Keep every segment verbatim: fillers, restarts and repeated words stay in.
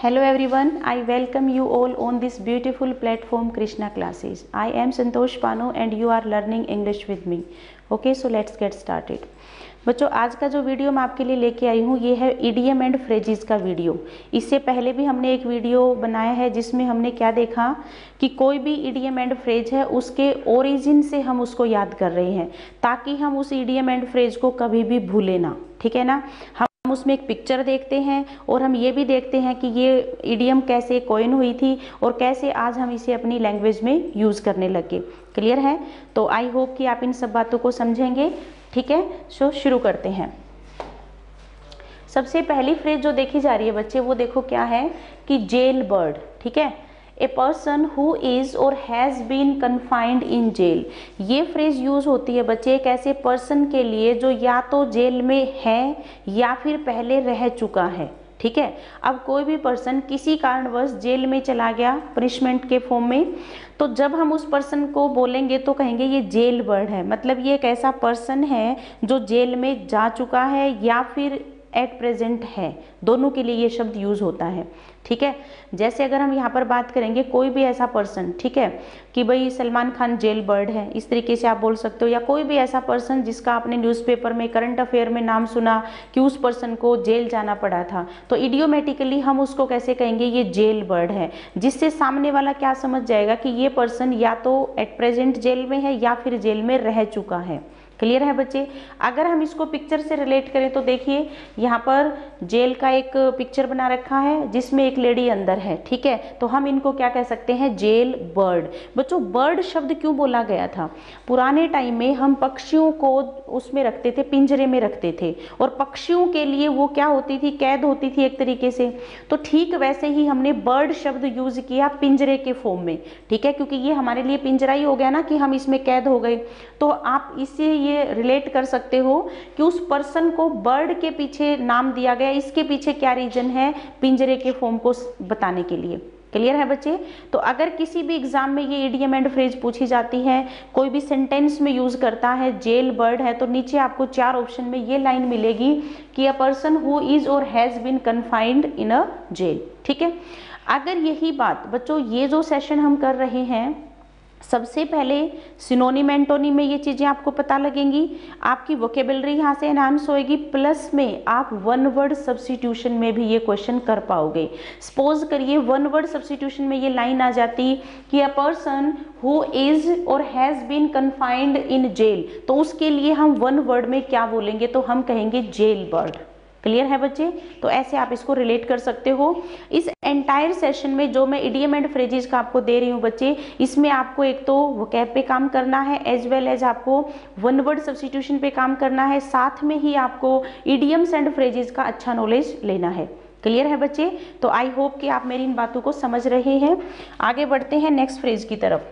Hello everyone, I welcome you all on this beautiful platform Krishna Classes. I am Santosh Pano and you are learning English with me. Okay, so let's get started. बच्चों, आज का जो video मैं आपके लिए लेके आई हूँ ये है इडियम एंड फ्रेजेस का वीडियो। इससे पहले भी हमने एक वीडियो बनाया है जिसमें हमने क्या देखा कि कोई भी इडियम एंड फ्रेज है उसके ओरिजिन से हम उसको याद कर रहे हैं ताकि हम उस इडियम एंड फ्रेज को कभी भी भूलें ना। ठीक है ना। हम हम उसमें एक पिक्चर देखते हैं और हम ये भी देखते हैं कि ये इडियम कैसे कॉइन हुई थी और कैसे आज हम इसे अपनी लैंग्वेज में यूज़ करने लगे। क्लियर है? तो आई होप कि आप इन सब बातों को समझेंगे। ठीक है, सो शुरू करते हैं। सबसे पहली फ्रेज जो देखी जा रही है बच्चे वो देखो क्या है कि जेल बर्ड। ठीक है, a person who is or has been confined in jail. ये फ्रेज यूज होती है बच्चे एक ऐसे पर्सन के लिए जो या तो जेल में है या फिर पहले रह चुका है। ठीक है, अब कोई भी पर्सन किसी कारणवश जेल में चला गया पनिशमेंट के फॉर्म में, तो जब हम उस पर्सन को बोलेंगे तो कहेंगे ये जेल बर्ड है। मतलब ये एक ऐसा पर्सन है जो जेल में जा चुका है या फिर एट प्रेजेंट है, दोनों के लिए ये शब्द यूज होता है। ठीक है, जैसे अगर हम यहाँ पर बात करेंगे कोई भी ऐसा पर्सन, ठीक है, कि भाई सलमान खान जेल बर्ड है, इस तरीके से आप बोल सकते हो, या कोई भी ऐसा पर्सन जिसका आपने न्यूज़पेपर में करंट अफेयर में नाम सुना कि उस पर्सन को जेल जाना पड़ा था, तो इडियोमेटिकली हम उसको कैसे कहेंगे ये जेल बर्ड है, जिससे सामने वाला क्या समझ जाएगा कि ये पर्सन या तो एट प्रेजेंट जेल में है या फिर जेल में रह चुका है। क्लियर है बच्चे? अगर हम इसको पिक्चर से रिलेट करें तो देखिए यहाँ पर जेल का एक पिक्चर बना रखा है जिसमें एक लेडी अंदर है। ठीक है, तो हम इनको क्या कह सकते हैं, जेल बर्ड। बच्चों, बर्ड शब्द क्यों बोला गया था? पुराने टाइम में हम पक्षियों को उसमें रखते थे, पिंजरे में रखते थे, और पक्षियों के लिए वो क्या होती थी, कैद होती थी एक तरीके से। तो ठीक वैसे ही हमने बर्ड शब्द यूज किया पिंजरे के फॉर्म में। ठीक है, क्योंकि ये हमारे लिए पिंजरा ही हो गया ना कि हम इसमें कैद हो गए। तो आप इससे ये रिलेट कर सकते हो कि उस पर्सन को बर्ड के पीछे नाम दिया गया, इसके पीछे क्या रीजन है, पिंजरे के फॉर्म को बताने के लिए। क्लियर है बच्चे? तो अगर किसी भी एग्जाम में ये इडियम एंड फ्रेज पूछी जाती है, कोई भी सेंटेंस में यूज करता है जेल बर्ड है, तो नीचे आपको चार ऑप्शन में ये लाइन मिलेगी कि a person who is or has been confined in a jail. ठीक है, अगर यही बात बच्चों ये जो सेशन हम कर रहे हैं सबसे पहले सिनोनिम एंटोनिम में ये चीजें आपको पता लगेंगी, आपकी वोकेबलरी यहाँ से एनहांस होएगी, प्लस में आप वन वर्ड सब्स्टिट्यूशन में भी ये क्वेश्चन कर पाओगे। सपोज करिए वन वर्ड सब्स्टिट्यूशन में ये लाइन आ जाती कि a person who is or has been confined in jail, तो उसके लिए हम वन वर्ड में क्या बोलेंगे, तो हम कहेंगे जेल बर्ड। क्लियर है बच्चे? तो ऐसे आप इसको रिलेट कर सकते हो। इस एंटायर सेशन में जो मैं इडियम एंड फ्रेजेस का आपको दे रही हूँ बच्चे, इसमें आपको एक तो वोकैब पे काम करना है एज वेल एज आपको वन वर्ड सब्स्टिट्यूशन पे काम करना है, साथ में ही आपको इडियम्स एंड फ्रेजेस का अच्छा नॉलेज लेना है। क्लियर है बच्चे? तो आई होप कि आप मेरी इन बातों को समझ रहे हैं। आगे बढ़ते हैं नेक्स्ट फ्रेज की तरफ।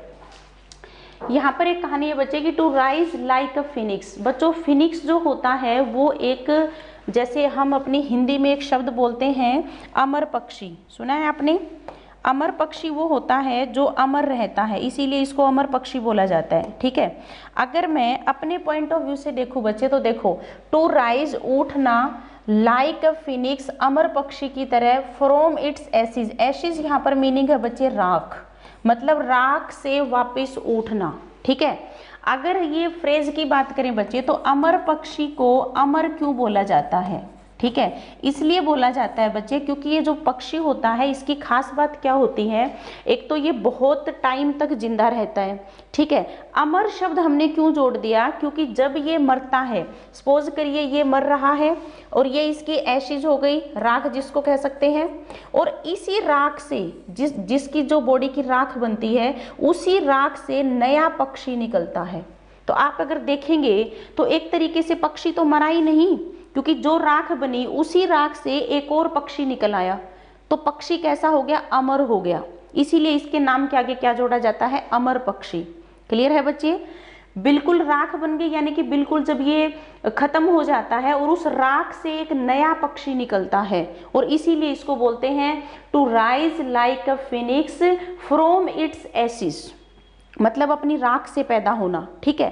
यहाँ पर एक कहानी है बच्चे की to rise like a phoenix. बच्चों, फिनिक्स जो होता है वो एक, जैसे हम अपनी हिंदी में एक शब्द बोलते हैं अमर पक्षी, सुना है आपने? अमर पक्षी वो होता है जो अमर रहता है, इसीलिए इसको अमर पक्षी बोला जाता है। ठीक है, अगर मैं अपने पॉइंट ऑफ व्यू से देखूं बच्चे तो देखो, टू राइज उठना, लाइक अ फिनिक्स अमर पक्षी की तरह, फ्रॉम इट्स एशिज। एशिज यहाँ पर मीनिंग है बच्चे राख, मतलब राख से वापस उठना। ठीक है, अगर ये फ्रेज की बात करें बच्चे तो अमर पक्षी को अमर क्यों बोला जाता है? ठीक है, इसलिए बोला जाता है बच्चे क्योंकि ये जो पक्षी होता है इसकी खास बात क्या होती है, एक तो ये बहुत टाइम तक जिंदा रहता है। ठीक है, अमर शब्द हमने क्यों जोड़ दिया, क्योंकि जब ये मरता है, सपोज करिए ये मर रहा है और ये इसकी एशिज हो गई, राख जिसको कह सकते हैं, और इसी राख से जिस जिसकी जो बॉडी की राख बनती है उसी राख से नया पक्षी निकलता है। तो आप अगर देखेंगे तो एक तरीके से पक्षी तो मरा ही नहीं, क्योंकि जो राख बनी उसी राख से एक और पक्षी निकल आया, तो पक्षी कैसा हो गया, अमर हो गया। इसीलिए इसके नाम के आगे क्या जोड़ा जाता है, अमर पक्षी। क्लियर है बच्चे? बिल्कुल राख बन गई, यानी कि बिल्कुल जब ये खत्म हो जाता है और उस राख से एक नया पक्षी निकलता है, और इसीलिए इसको बोलते हैं to rise like a phoenix from its ashes. मतलब अपनी राख से पैदा होना। ठीक है,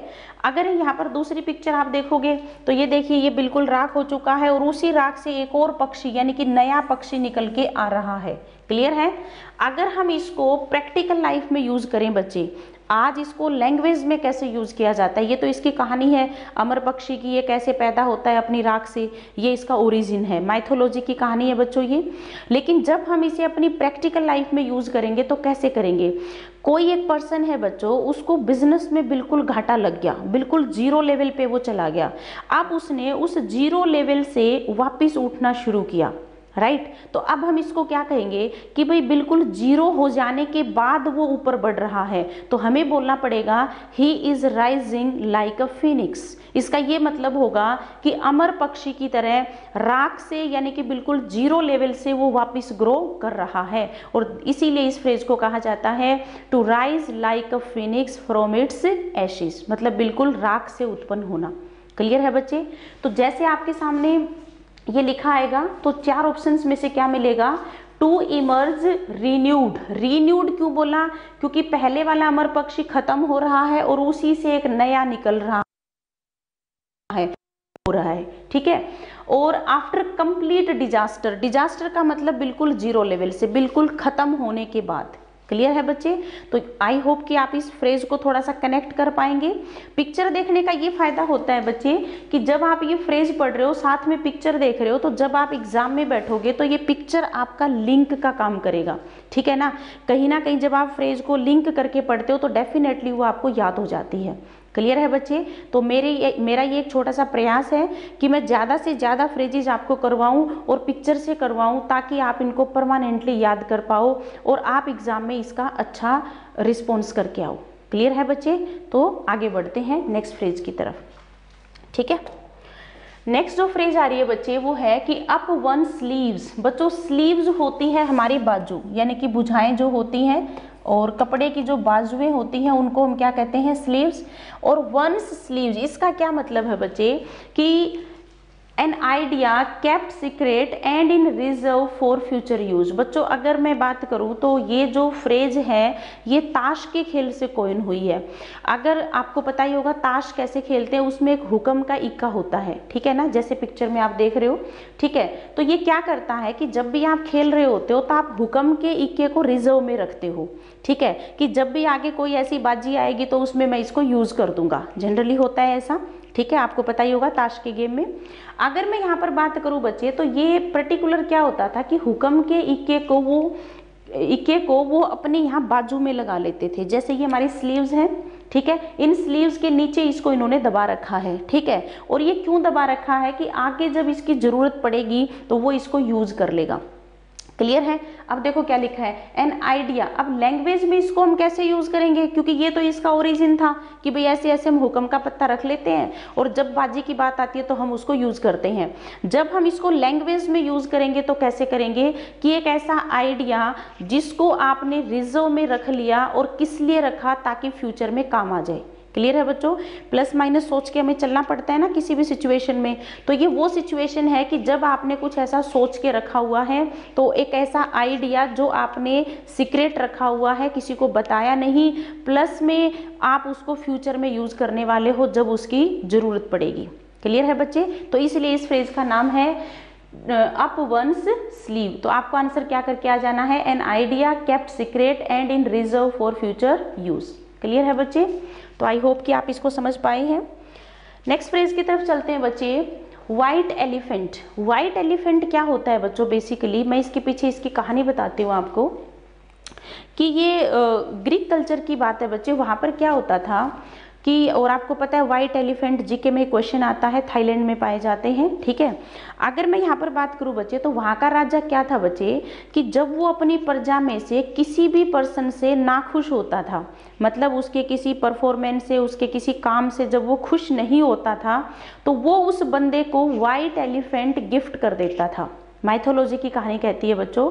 अगर यहाँ पर दूसरी पिक्चर आप देखोगे तो ये देखिए ये बिल्कुल राख हो चुका है और उसी राख से एक और पक्षी यानी कि नया पक्षी निकल के आ रहा है। क्लियर है। अगर हम इसको प्रैक्टिकल लाइफ में यूज करें बच्चे, आज इसको लैंग्वेज में कैसे यूज किया जाता है, ये तो इसकी कहानी है अमर पक्षी की, ये कैसे पैदा होता है अपनी राख से, ये इसका ओरिजिन है, माइथोलॉजी की कहानी है बच्चों ये। लेकिन जब हम इसे अपनी प्रैक्टिकल लाइफ में यूज करेंगे तो कैसे करेंगे। कोई एक पर्सन है बच्चों, उसको बिजनेस में बिल्कुल घाटा लग गया, बिल्कुल जीरो लेवल पे वो चला गया। अब उसने उस जीरो लेवल से वापिस उठना शुरू किया, राइट right? तो अब हम इसको क्या कहेंगे कि भाई बिल्कुल जीरो हो जाने के बाद वो ऊपर बढ़ रहा है, तो हमें बोलना पड़ेगा he is rising like a phoenix. इसका ये मतलब होगा कि अमर पक्षी की तरह राख से यानी कि बिल्कुल जीरो लेवल से वो वापस ग्रो कर रहा है, और इसीलिए इस फ्रेज को कहा जाता है to rise like a phoenix from its ashes, मतलब बिल्कुल राख से उत्पन्न होना। क्लियर है बच्चे। तो जैसे आपके सामने ये लिखा आएगा तो चार ऑप्शंस में से क्या मिलेगा, टू इमर्ज रीन्यूड। रीन्यूड क्यों बोला, क्योंकि पहले वाला अमर पक्षी खत्म हो रहा है और उसी से एक नया निकल रहा है हो रहा है ठीक है। और आफ्टर कंप्लीट डिजास्टर, डिजास्टर का मतलब बिल्कुल जीरो लेवल से, बिल्कुल खत्म होने के बाद। क्लियर है बच्चे। तो आई होप कि आप इस फ्रेज को थोड़ा सा कनेक्ट कर पाएंगे। पिक्चर देखने का ये फायदा होता है बच्चे कि जब आप ये फ्रेज पढ़ रहे हो साथ में पिक्चर देख रहे हो, तो जब आप एग्जाम में बैठोगे तो ये पिक्चर आपका लिंक का काम करेगा, ठीक है ना। कहीं ना कहीं जब आप फ्रेज को लिंक करके पढ़ते हो तो डेफिनेटली वो आपको याद हो जाती है। क्लियर है बच्चे। तो मेरे ये मेरा ये एक छोटा सा प्रयास है कि मैं ज़्यादा से ज़्यादा फ्रेजेज आपको करवाऊं और पिक्चर से करवाऊं, ताकि आप इनको परमानेंटली याद कर पाओ और आप एग्जाम में इसका अच्छा रिस्पॉन्स करके आओ। क्लियर है बच्चे। तो आगे बढ़ते हैं नेक्स्ट फ्रेज की तरफ, ठीक है। नेक्स्ट जो फ्रेज आ रही है बच्चे वो है कि अप वन स्लीव्स। बच्चों स्लीव्स होती है हमारी बाजू, यानी कि भुजाएं जो होती हैं, और कपड़े की जो बाजुएं होती हैं उनको हम क्या कहते हैं, स्लीव्स। और वंस स्लीव्स, इसका क्या मतलब है बच्चे कि an idea kept secret and in reserve for future use. बच्चों अगर मैं बात करूं तो ये जो फ्रेज है ये ताश के खेल से कॉइन हुई है। अगर आपको पता ही होगा ताश कैसे खेलते हैं, उसमें एक हुक्म का इक्का होता है, ठीक है ना, जैसे पिक्चर में आप देख रहे हो, ठीक है। तो ये क्या करता है कि जब भी आप खेल रहे होते हो तो आप हुक्म के इक्के को रिजर्व में रखते हो, ठीक है, कि जब भी आगे कोई ऐसी बाजी आएगी तो उसमें मैं इसको यूज कर दूंगा। जनरली होता है ऐसा, ठीक है, आपको पता ही होगा ताश के गेम में। अगर मैं यहाँ पर बात करूं बच्चे तो ये पर्टिकुलर क्या होता था कि हुक्म के इक्के को वो इक्के को वो अपने यहाँ बाजू में लगा लेते थे। जैसे ये हमारी स्लीव्स हैं, ठीक है, इन स्लीव्स के नीचे इसको इन्होंने दबा रखा है, ठीक है। और ये क्यों दबा रखा है कि आगे जब इसकी जरूरत पड़ेगी तो वो इसको यूज कर लेगा। क्लियर है। अब देखो क्या लिखा है, एन आइडिया। अब लैंग्वेज में इसको हम कैसे यूज करेंगे, क्योंकि ये तो इसका ओरिजिन था कि भाई ऐसे ऐसे हम हुक्म का पत्ता रख लेते हैं और जब बाजी की बात आती है तो हम उसको यूज करते हैं। जब हम इसको लैंग्वेज में यूज करेंगे तो कैसे करेंगे कि एक ऐसा आइडिया जिसको आपने रिजर्व में रख लिया, और किस लिए रखा, ताकि फ्यूचर में काम आ जाए। क्लियर है बच्चों। प्लस माइनस सोच के हमें चलना पड़ता है ना किसी भी सिचुएशन में। तो ये वो सिचुएशन है कि जब आपने कुछ ऐसा सोच के रखा हुआ है, तो एक ऐसा आइडिया जो आपने सीक्रेट रखा हुआ है, किसी को बताया नहीं, प्लस में आप उसको फ्यूचर में यूज करने वाले हो जब उसकी जरूरत पड़ेगी। क्लियर है बच्चे। तो इसलिए इस फ्रेज का नाम है अप वंस स्लीव। तो आपको आंसर क्या करके आ जाना है, an idea kept secret and in reserve for future use. Clear है बच्चे। तो आई होप कि आप इसको समझ पाए हैं। नेक्स्ट फ्रेज की तरफ चलते हैं बच्चे, व्हाइट एलिफेंट। व्हाइट एलिफेंट क्या होता है बच्चों, बेसिकली मैं इसके पीछे इसकी कहानी बताती हूँ आपको कि ये ग्रीक कल्चर की बात है बच्चे। वहां पर क्या होता था कि, और आपको पता है व्हाइट एलिफेंट जीके में क्वेश्चन आता है, थाईलैंड में पाए जाते हैं, ठीक है। अगर मैं यहाँ पर बात करूँ बच्चे तो वहाँ का राजा क्या था बच्चे कि जब वो अपनी प्रजा में से किसी भी पर्सन से नाखुश होता था, मतलब उसके किसी परफॉर्मेंस से, उसके किसी काम से जब वो खुश नहीं होता था, तो वो उस बंदे को व्हाइट एलिफेंट गिफ्ट कर देता था। माइथोलॉजी की कहानी कहती है बच्चों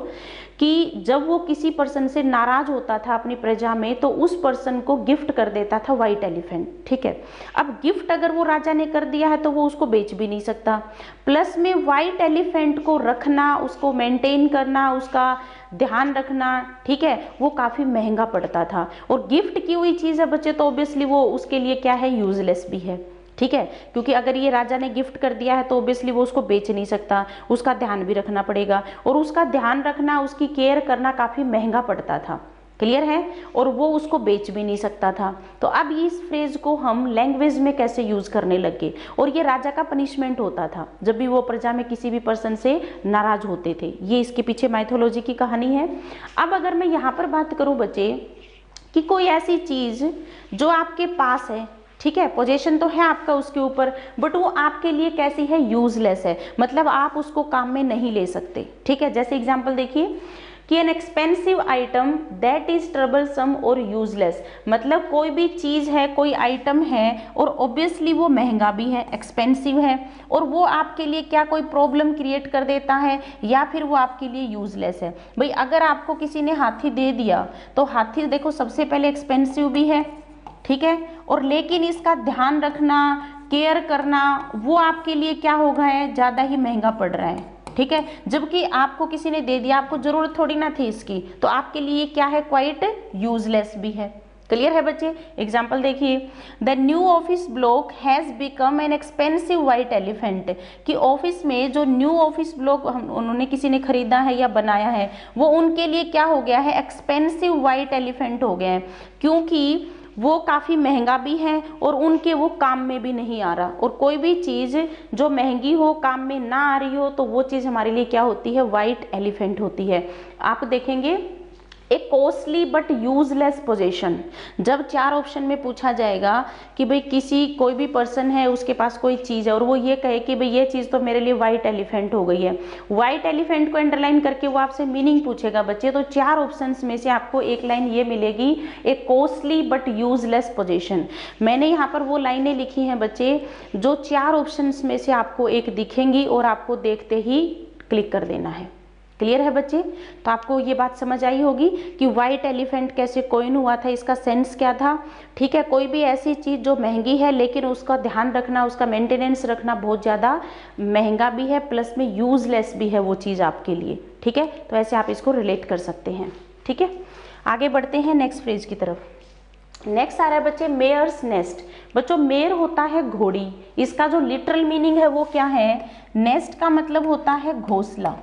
कि जब वो किसी पर्सन से नाराज होता था अपनी प्रजा में तो उस पर्सन को गिफ्ट कर देता था व्हाइट एलिफेंट, ठीक है। अब गिफ्ट अगर वो राजा ने कर दिया है तो वो उसको बेच भी नहीं सकता, प्लस में व्हाइट एलिफेंट को रखना, उसको मेंटेन करना, उसका ध्यान रखना, ठीक है, वो काफी महंगा पड़ता था। और गिफ्ट की हुई चीज है बच्चे तो ऑब्वियसली वो उसके लिए क्या है, यूजलेस भी है, ठीक है, क्योंकि अगर ये राजा ने गिफ्ट कर दिया है तो ऑब्वियसली वो उसको बेच नहीं सकता, उसका ध्यान भी रखना पड़ेगा, और उसका ध्यान रखना, उसकी केयर करना काफी महंगा पड़ता था, क्लियर है, और वो उसको बेच भी नहीं सकता था। तो अब इस फ्रेज को हम लैंग्वेज में कैसे यूज करने लगे, और ये राजा का पनिशमेंट होता था जब भी वो प्रजा में किसी भी पर्सन से नाराज होते थे। ये इसके पीछे माइथोलॉजी की कहानी है। अब अगर मैं यहाँ पर बात करूं बच्चे कि कोई ऐसी चीज जो आपके पास है, ठीक है, पोजीशन तो है आपका उसके ऊपर, बट वो आपके लिए कैसी है, यूजलेस है, मतलब आप उसको काम में नहीं ले सकते, ठीक है। जैसे एग्जांपल देखिए कि an expensive item that is troublesome और यूजलेस, मतलब कोई भी चीज है, कोई आइटम है और ऑब्वियसली वो महंगा भी है, एक्सपेंसिव है, और वो आपके लिए क्या कोई प्रॉब्लम क्रिएट कर देता है या फिर वो आपके लिए यूजलेस है। भाई अगर आपको किसी ने हाथी दे दिया तो हाथी देखो सबसे पहले एक्सपेंसिव भी है, ठीक है, और लेकिन इसका ध्यान रखना, केयर करना वो आपके लिए क्या हो गया है, ज्यादा ही महंगा पड़ रहा है, ठीक है। जबकि आपको किसी ने दे दिया, आपको जरूरत थोड़ी ना थी इसकी, तो आपके लिए क्या है, क्वाइट यूजलेस भी है। क्लियर है बच्चे। एग्जाम्पल देखिए, the new office block has become an expensive white elephant, कि ऑफिस में जो न्यू ऑफिस ब्लॉक उन्होंने किसी ने खरीदा है या बनाया है वो उनके लिए क्या हो गया है, एक्सपेंसिव व्हाइट एलिफेंट हो गया है, क्योंकि वो काफी महंगा भी है और उनके वो काम में भी नहीं आ रहा। और कोई भी चीज जो महंगी हो, काम में ना आ रही हो, तो वो चीज हमारे लिए क्या होती है, व्हाइट एलिफेंट होती है। आप देखेंगे a costly but useless position, जब चार ऑप्शन में पूछा जाएगा कि भाई किसी कोई भी पर्सन है उसके पास कोई चीज है और वो ये कहे कि भाई ये चीज तो मेरे लिए व्हाइट एलिफेंट हो गई है, व्हाइट एलिफेंट को अंडरलाइन करके वो आपसे मीनिंग पूछेगा बच्चे, तो चार ऑप्शंस में से आपको एक लाइन ये मिलेगी, a costly but useless position. मैंने यहाँ पर वो लाइनें लिखी हैं बच्चे जो चार ऑप्शंस में से आपको एक दिखेंगी और आपको देखते ही क्लिक कर देना है। क्लियर है बच्चे। तो आपको ये बात समझ आई होगी कि व्हाइट एलिफेंट कैसे कॉइन हुआ था, इसका सेंस क्या था, ठीक है। कोई भी ऐसी चीज जो महंगी है लेकिन उसका ध्यान रखना, उसका मेंटेनेंस रखना बहुत ज्यादा महंगा भी है, प्लस में यूजलेस भी है वो चीज आपके लिए, ठीक है। तो ऐसे आप इसको रिलेट कर सकते हैं, ठीक है। आगे बढ़ते हैं नेक्स्ट फ्रेज की तरफ। नेक्स्ट आ रहा है बच्चे मेयर्स नेस्ट। बच्चों मेयर होता है घोड़ी, इसका जो लिटरल मीनिंग है वो क्या है, नेस्ट का मतलब होता है घोंसला,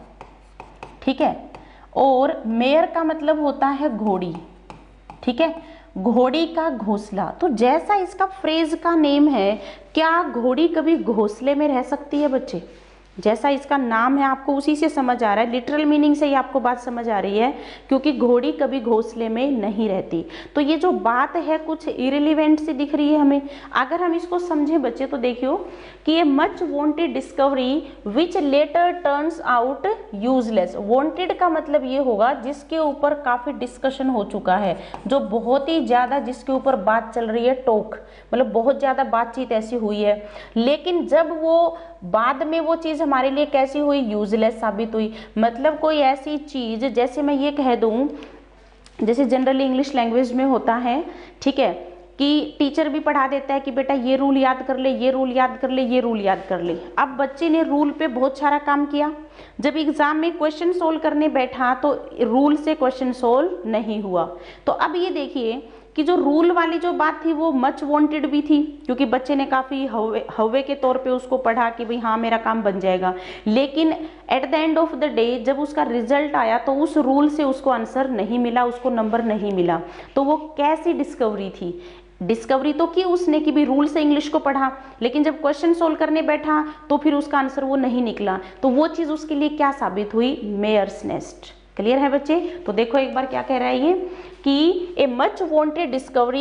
ठीक है, और मेयर का मतलब होता है घोड़ी, ठीक है, घोड़ी का घोंसला। तो जैसा इसका फ्रेज का नेम है, क्या घोड़ी कभी घोंसले में रह सकती है बच्चे? जैसा इसका नाम है आपको उसी से समझ आ रहा है, लिटरल मीनिंग से ही आपको बात समझ आ रही है, क्योंकि घोड़ी कभी घोंसले में नहीं रहती। तो ये जो बात है कुछ इरिलीवेंट सी दिख रही है हमें। अगर हम इसको समझें बच्चे तो देखियो कि ये much wanted discovery which later turns out useless. Wanted का मतलब ये होगा जिसके ऊपर काफी डिस्कशन हो चुका है, जो बहुत ही ज्यादा जिसके ऊपर बात चल रही है, टॉक मतलब बहुत ज्यादा बातचीत ऐसी हुई है, लेकिन जब वो बाद में वो चीज हमारे लिए कैसी हुई, यूजलेस साबित हुई। मतलब कोई ऐसी चीज, जैसे मैं ये कह दूं, जैसे जनरली इंग्लिश लैंग्वेज में होता है, ठीक है, कि टीचर भी पढ़ा देता है कि बेटा ये रूल याद कर ले, ये रूल याद कर ले, ये रूल याद कर ले। अब बच्चे ने रूल पे बहुत सारा काम किया, जब एग्जाम में क्वेश्चन सोल्व करने बैठा तो रूल से क्वेश्चन सोल्व नहीं हुआ। तो अब ये देखिए कि जो रूल वाली जो बात थी वो मच वांटेड भी थी, क्योंकि बच्चे ने काफी हवे हवे के तौर पे उसको पढ़ा कि भाई हाँ मेरा काम बन जाएगा, लेकिन at the end of the day जब उसका रिजल्ट आया तो उस रूल से उसको आंसर नहीं मिला, उसको नंबर नहीं मिला। तो वो कैसी डिस्कवरी थी, डिस्कवरी तो की उसने कि भी रूल से इंग्लिश को पढ़ा, लेकिन जब क्वेश्चन सोल्व करने बैठा तो फिर उसका आंसर वो नहीं निकला। तो वो चीज उसके लिए क्या साबित हुई, मेयर्स नेस्ट। क्लियर है बच्चे। तो देखो एक बार क्या कह रहा है ये कि a much wanted discovery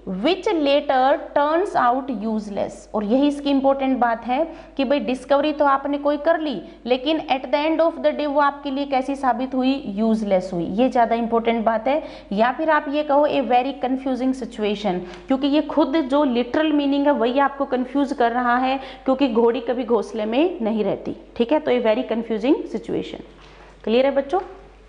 which later turns out useless. और यही इसकी इंपॉर्टेंट बात है कि भाई डिस्कवरी तो आपने कोई कर ली, लेकिन at the end of the day वो आपके लिए कैसी साबित हुई, यूजलेस हुई। ये ज्यादा इंपॉर्टेंट बात है। या फिर आप ये कहो ए वेरी कंफ्यूजिंग सिचुएशन, क्योंकि ये खुद जो लिटरल मीनिंग है वही आपको कंफ्यूज कर रहा है, क्योंकि घोड़ी कभी घोंसले में नहीं रहती। ठीक है, तो a very confusing situation. Clear है बच्चों,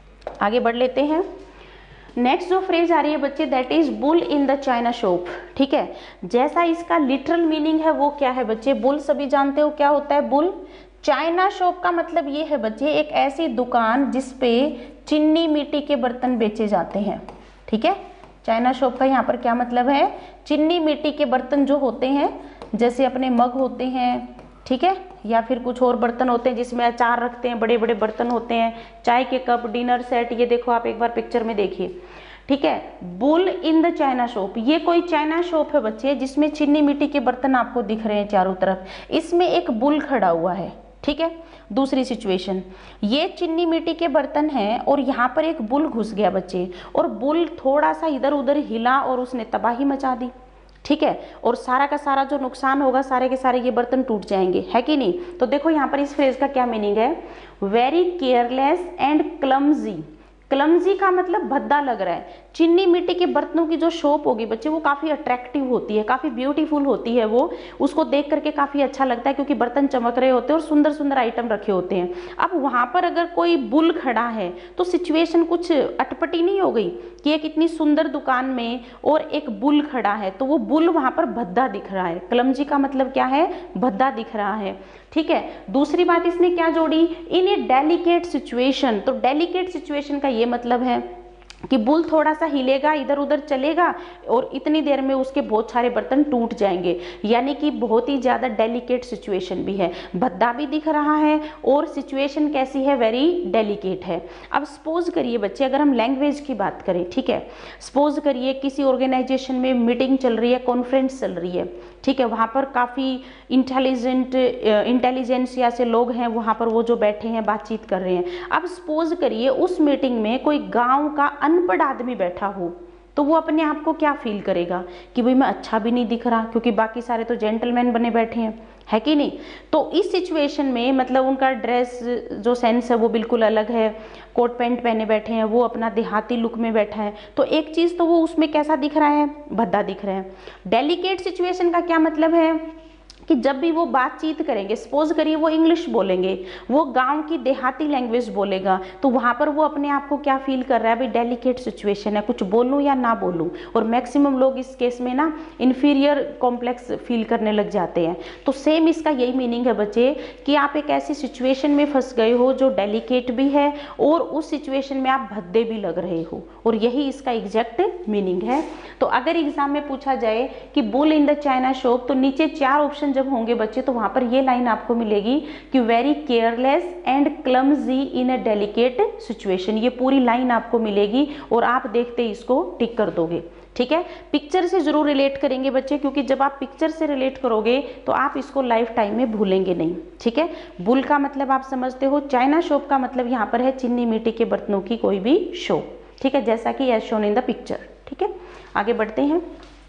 आगे बढ़ लेते हैं। नेक्स्ट जो फ्रेज आ रही है बच्चे, that is bull in the china shop. ठीक है, जैसा इसका लिटरल मीनिंग है वो क्या है बच्चे, बुल सभी जानते हो क्या होता है बुल। चाइना शॉप का मतलब ये है बच्चे एक ऐसी दुकान जिसपे चीनी मिट्टी के बर्तन बेचे जाते हैं। ठीक है, चाइना शॉप का यहाँ पर क्या मतलब है, चीनी मिट्टी के बर्तन जो होते हैं, जैसे अपने मग होते हैं, ठीक है, या फिर कुछ और बर्तन होते हैं जिसमें अचार रखते हैं, बड़े बड़े बर्तन होते हैं, चाय के कप, डिनर सेट, ये देखो आप एक बार पिक्चर में देखिए। ठीक है, bull in the china shop, ये कोई चाइना शॉप है बच्चे जिसमें चीनी मिट्टी के बर्तन आपको दिख रहे हैं चारों तरफ, इसमें एक बुल खड़ा हुआ है। ठीक है, दूसरी सिचुएशन, ये चीनी मिट्टी के बर्तन हैं और यहाँ पर एक बुल घुस गया बच्चे, और बुल थोड़ा सा इधर उधर हिला और उसने तबाही मचा दी। ठीक है, और सारा का सारा जो नुकसान होगा, सारे के सारे ये बर्तन टूट जाएंगे, है कि नहीं। तो देखो यहाँ पर इस फ्रेज का क्या मीनिंग है, very careless and clumsy. Clumsy का मतलब भद्दा लग रहा है। चीनी मिट्टी के बर्तनों की जो शॉप होगी बच्चे वो काफी अट्रैक्टिव होती है, काफी ब्यूटीफुल होती है, वो उसको देख करके काफी अच्छा लगता है, क्योंकि बर्तन चमक रहे होते हैं और सुंदर सुंदर आइटम रखे होते हैं। अब वहां पर अगर कोई बुल खड़ा है तो सिचुएशन कुछ अटपटी नहीं हो गई कि एक इतनी सुंदर दुकान में और एक बुल खड़ा है, तो वो बुल वहां पर भद्दा दिख रहा है। क्लमजी का मतलब क्या है, भद्दा दिख रहा है। ठीक है, दूसरी बात इसने क्या जोड़ी, इन ए डेलिकेट सिचुएशन। तो डेलिकेट सिचुएशन का ये मतलब है कि बुल थोड़ा सा हिलेगा, इधर उधर चलेगा और इतनी देर में उसके बहुत सारे बर्तन टूट जाएंगे, यानी कि बहुत ही ज्यादा डेलिकेट सिचुएशन भी है, भद्दा भी दिख रहा है और सिचुएशन कैसी है, वेरी डेलिकेट है। अब सपोज करिए बच्चे, अगर हम लैंग्वेज की बात करें, ठीक है, सपोज करिए किसी ऑर्गेनाइजेशन में मीटिंग चल रही है, कॉन्फ्रेंस चल रही है, ठीक है, वहां पर काफी इंटेलिजेंट इंटेलिजेंसिया से लोग हैं, वहां पर वो जो बैठे हैं बातचीत कर रहे हैं। अब सपोज करिए उस मीटिंग में कोई गांव का अनपढ़ आदमी बैठा हो, तो वो अपने आप को क्या फील करेगा कि भाई मैं अच्छा भी नहीं दिख रहा, क्योंकि बाकी सारे तो जेंटलमैन बने बैठे हैं, है कि नहीं। तो इस सिचुएशन में मतलब उनका ड्रेस जो सेंस है वो बिल्कुल अलग है, कोट पैंट पहने बैठे हैं, वो अपना देहाती लुक में बैठा है, तो एक चीज तो वो उसमें कैसा दिख रहा है, भद्दा दिख रहा है। डेलिकेट सिचुएशन का क्या मतलब है कि जब भी वो बातचीत करेंगे, सपोज करिए वो इंग्लिश बोलेंगे, वो गांव की देहाती लैंग्वेज बोलेगा, तो वहां पर वो अपने आप को क्या फील कर रहा है, भाई डेलिकेट सिचुएशन है, कुछ बोलूं या ना बोलूं। और मैक्सिमम लोग इस केस में ना इंफीरियर कॉम्प्लेक्स फील करने लग जाते हैं। तो सेम इसका यही मीनिंग है बच्चे कि आप एक ऐसी सिचुएशन में फंस गए हो जो डेलिकेट भी है और उस सिचुएशन में आप भद्दे भी लग रहे हो, और यही इसका एग्जैक्ट मीनिंग है। तो अगर एग्जाम में पूछा जाए कि bull in the china shop, तो नीचे चार ऑप्शन जब होंगे बच्चे तो वहां पर ये लाइन आपको मिलेगी कि very careless and clumsy in a delicate situation. ये पूरी लाइन आपको मिलेगी और आप देखते ही इसको टिक कर दोगे। ठीक है, पिक्चर से जरूर रिलेट करेंगे बच्चे, क्योंकि जब आप पिक्चर से रिलेट करोगे तो आप इसको लाइफ टाइम में भूलेंगे नहीं। ठीक है, बुल का मतलब आप समझते हो, चाइना शॉप का मतलब यहाँ पर है चीनी मिट्टी के बर्तनों की कोई भी शॉप। ठीक है, जैसा कि as shown in the picture. ठीक है, आगे बढ़ते हैं।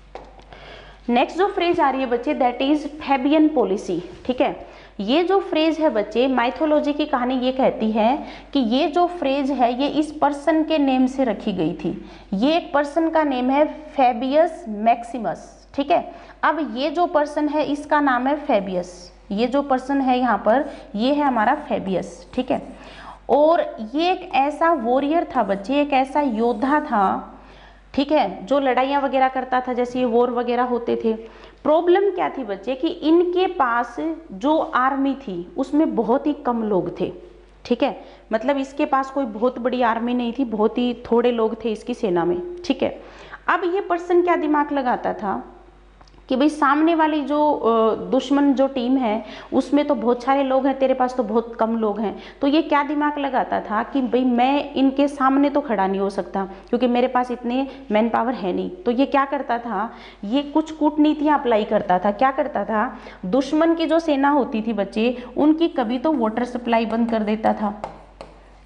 नेक्स्ट जो फ्रेज आ रही है बच्चे, दैट इज फेबियन पॉलिसी। ठीक है, ये जो फ्रेज है बच्चे, माइथोलॉजी की कहानी ये कहती है कि ये जो फ्रेज है ये इस पर्सन के नेम से रखी गई थी। ये एक पर्सन का नेम है फेबियस मैक्सिमस। ठीक है, अब ये जो पर्सन है इसका नाम है फेबियस। ये जो पर्सन है यहाँ पर ये है हमारा फेबियस। ठीक है, और ये एक ऐसा वॉरियर था बच्चे, एक ऐसा योद्धा था, ठीक है, जो लड़ाइयाँ वगैरह करता था, जैसे ये वॉर वगैरह होते थे। प्रॉब्लम क्या थी बच्चे कि इनके पास जो आर्मी थी उसमें बहुत ही कम लोग थे। ठीक है, मतलब इसके पास कोई बहुत बड़ी आर्मी नहीं थी, बहुत ही थोड़े लोग थे इसकी सेना में। ठीक है, अब ये पर्सन क्या दिमाग लगाता था कि भाई सामने वाली जो दुश्मन जो टीम है उसमें तो बहुत सारे लोग हैं, तेरे पास तो बहुत कम लोग हैं। तो ये क्या दिमाग लगाता था कि भाई मैं इनके सामने तो खड़ा नहीं हो सकता क्योंकि मेरे पास इतने मैन पावर है नहीं। तो ये क्या करता था, ये कुछ कूटनीतियां अप्लाई करता था। क्या करता था, दुश्मन की जो सेना होती थी बच्चे, उनकी कभी तो वाटर सप्लाई बंद कर देता था,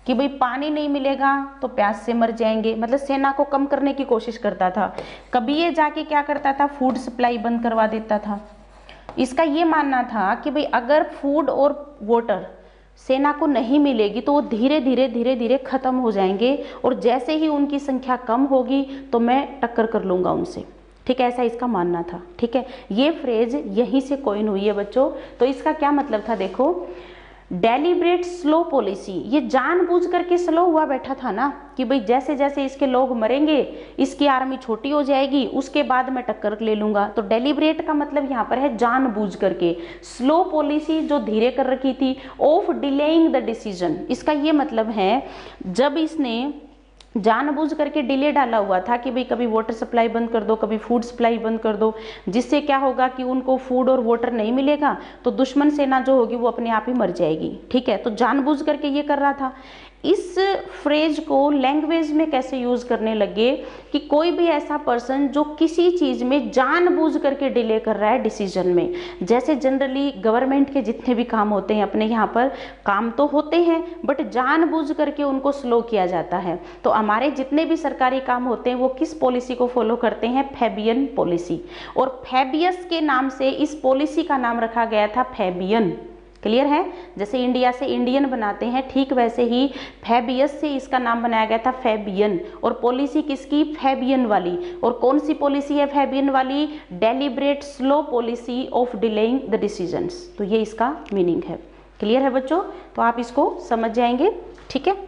कि भाई पानी नहीं मिलेगा तो प्यास से मर जाएंगे, मतलब सेना को कम करने की कोशिश करता था। कभी ये जाके क्या करता था, फूड सप्लाई बंद करवा देता था। इसका ये मानना था कि भाई अगर फूड और वाटर सेना को नहीं मिलेगी तो वो धीरे धीरे धीरे धीरे खत्म हो जाएंगे, और जैसे ही उनकी संख्या कम होगी तो मैं टक्कर कर लूंगा उनसे। ठीक है, ऐसा इसका मानना था। ठीक है, ये फ्रेज यहीं से कॉइन हुई है बच्चों। तो इसका क्या मतलब था, देखो, डेलिब्रेट स्लो पॉलिसी, ये जानबूझ करके स्लो हुआ बैठा था ना कि भाई जैसे जैसे इसके लोग मरेंगे इसकी आर्मी छोटी हो जाएगी, उसके बाद मैं टक्कर ले लूंगा। तो डेलिब्रेट का मतलब यहाँ पर है जानबूझ करके, स्लो पॉलिसी जो धीरे कर रखी थी, ऑफ डिलेइंग द डिसीजन, इसका ये मतलब है जब इसने जानबूझ करके डिले डाला हुआ था कि भाई कभी वाटर सप्लाई बंद कर दो, कभी फूड सप्लाई बंद कर दो, जिससे क्या होगा कि उनको फूड और वाटर नहीं मिलेगा तो दुश्मन सेना जो होगी वो अपने आप ही मर जाएगी। ठीक है, तो जानबूझ करके ये कर रहा था। इस फ्रेज को लैंग्वेज में कैसे यूज करने लगे कि कोई भी ऐसा पर्सन जो किसी चीज में जानबूझ करके डिले कर रहा है डिसीजन में, जैसे जनरली गवर्नमेंट के जितने भी काम होते हैं अपने यहाँ पर, काम तो होते हैं बट जानबूझ करके उनको स्लो किया जाता है। तो हमारे जितने भी सरकारी काम होते हैं वो किस पॉलिसी को फॉलो करते हैं, फैबियन पॉलिसी, और फैबियस के नाम से इस पॉलिसी का नाम रखा गया था फैबियन। क्लियर है, जैसे इंडिया से इंडियन बनाते हैं ठीक वैसे ही फैबियस से इसका नाम बनाया गया था फैबियन, और पॉलिसी किसकी, फैबियन वाली। और कौन सी पॉलिसी है फैबियन वाली, deliberate slow policy of delaying the decisions. तो ये इसका मीनिंग है। क्लियर है बच्चों, तो आप इसको समझ जाएंगे। ठीक है,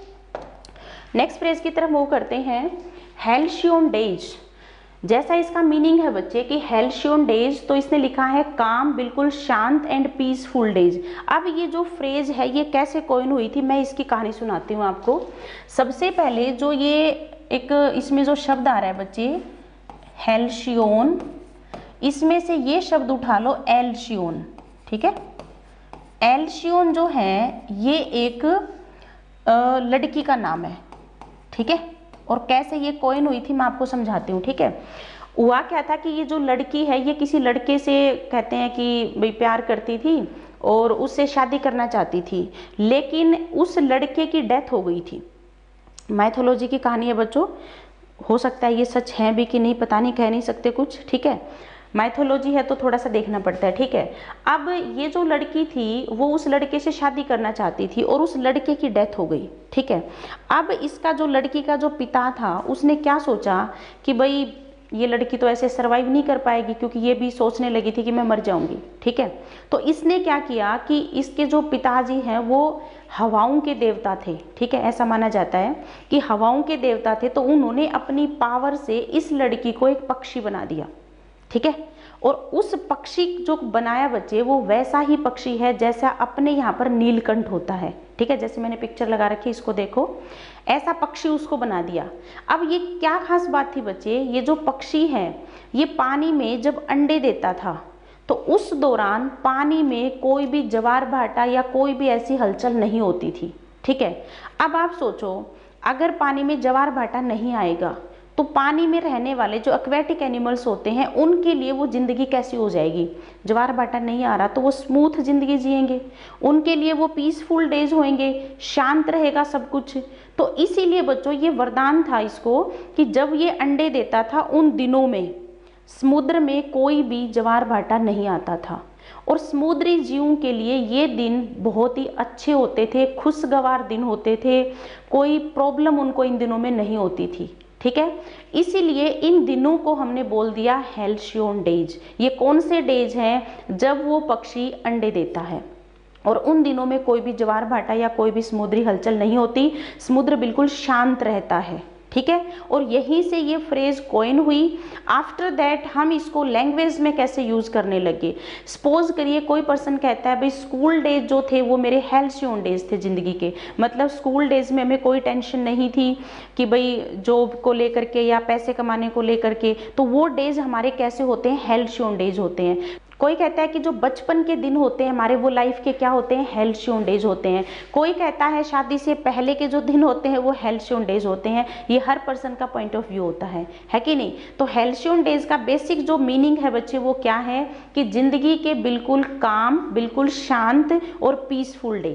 नेक्स्ट फ्रेज की तरफ मूव करते हैं, हेल्शियन डेज। जैसा इसका मीनिंग है बच्चे कि हेल्शियन डेज, तो इसने लिखा है काम, बिल्कुल शांत एंड पीसफुल डेज। अब ये जो फ्रेज है ये कैसे कॉइन हुई थी, मैं इसकी कहानी सुनाती हूँ आपको। सबसे पहले जो ये एक इसमें जो शब्द आ रहा है बच्चे हेल्शियन, इसमें से ये शब्द उठा लो एल्शियन। ठीक है, एल्शियन जो है ये एक आ, लड़की का नाम है। ठीक है, और कैसे ये कॉइन हुई थी मैं आपको समझाती हूँ। ठीक है, हुआ क्या था कि ये जो लड़की है ये किसी लड़के से कहते हैं कि भाई प्यार करती थी और उससे शादी करना चाहती थी, लेकिन उस लड़के की डेथ हो गई थी। माइथोलॉजी की कहानी है बच्चों, हो सकता है ये सच है भी कि नहीं पता नहीं, कह नहीं सकते कुछ। ठीक है, माइथोलॉजी है तो थोड़ा सा देखना पड़ता है। ठीक है, अब ये जो लड़की थी वो उस लड़के से शादी करना चाहती थी और उस लड़के की डेथ हो गई। ठीक है, अब इसका जो लड़की का जो पिता था उसने क्या सोचा कि भाई ये लड़की तो ऐसे सरवाइव नहीं कर पाएगी, क्योंकि ये भी सोचने लगी थी कि मैं मर जाऊंगी। ठीक है, तो इसने क्या किया कि इसके जो पिताजी हैं वो हवाओं के देवता थे। ठीक है, ऐसा माना जाता है कि हवाओं के देवता थे, तो उन्होंने अपनी पावर से इस लड़की को एक पक्षी बना दिया। ठीक है, और उस पक्षी जो बनाया बच्चे वो वैसा ही पक्षी है जैसा अपने यहाँ पर नीलकंठ होता है। ठीक है, जैसे मैंने पिक्चर लगा रखी, इसको देखो, ऐसा पक्षी उसको बना दिया। अब ये क्या खास बात थी बच्चे, ये जो पक्षी है ये पानी में जब अंडे देता था तो उस दौरान पानी में कोई भी ज्वार भाटा या कोई भी ऐसी हलचल नहीं होती थी। ठीक है, अब आप सोचो अगर पानी में ज्वार भाटा नहीं आएगा तो पानी में रहने वाले जो एक्वेटिक एनिमल्स होते हैं उनके लिए वो जिंदगी कैसी हो जाएगी। ज्वार भाटा नहीं आ रहा तो वो स्मूथ जिंदगी जिएंगे, उनके लिए वो पीसफुल डेज होंगे, शांत रहेगा सब कुछ। तो इसीलिए बच्चों ये वरदान था इसको कि जब ये अंडे देता था उन दिनों में समुद्र में कोई भी ज्वार भाटा नहीं आता था, और समुद्री जीवों के लिए ये दिन बहुत ही अच्छे होते थे, खुशगवार दिन होते थे, कोई प्रॉब्लम उनको इन दिनों में नहीं होती थी। ठीक है, इसीलिए इन दिनों को हमने बोल दिया हेल्शियन डेज। ये कौन से डेज हैं, जब वो पक्षी अंडे देता है और उन दिनों में कोई भी ज्वार भाटा या कोई भी समुद्री हलचल नहीं होती, समुद्र बिल्कुल शांत रहता है। ठीक है, और यहीं से ये फ्रेज कॉइन हुई। आफ्टर दैट हम इसको लैंग्वेज में कैसे यूज करने लगे। सपोज करिए कोई पर्सन कहता है भाई स्कूल डेज जो थे वो मेरे हेल्शियन डेज थे जिंदगी के, मतलब स्कूल डेज में हमें कोई टेंशन नहीं थी कि भाई जॉब को लेकर के या पैसे कमाने को लेकर के, तो वो डेज हमारे कैसे होते हैं, हेल्शियन डेज होते हैं। कोई कहता है कि जो बचपन के दिन होते हैं हमारे वो लाइफ के क्या होते हैं, हेल्शियन डेज होते हैं। कोई कहता है शादी से पहले के जो दिन होते हैं वो हेल्शियन डेज होते हैं। ये हर पर्सन का पॉइंट ऑफ व्यू होता है, है कि नहीं। तो हेल्शियन डेज का बेसिक जो मीनिंग है बच्चे वो क्या है कि जिंदगी के बिल्कुल काम, बिल्कुल शांत और पीसफुल डेज।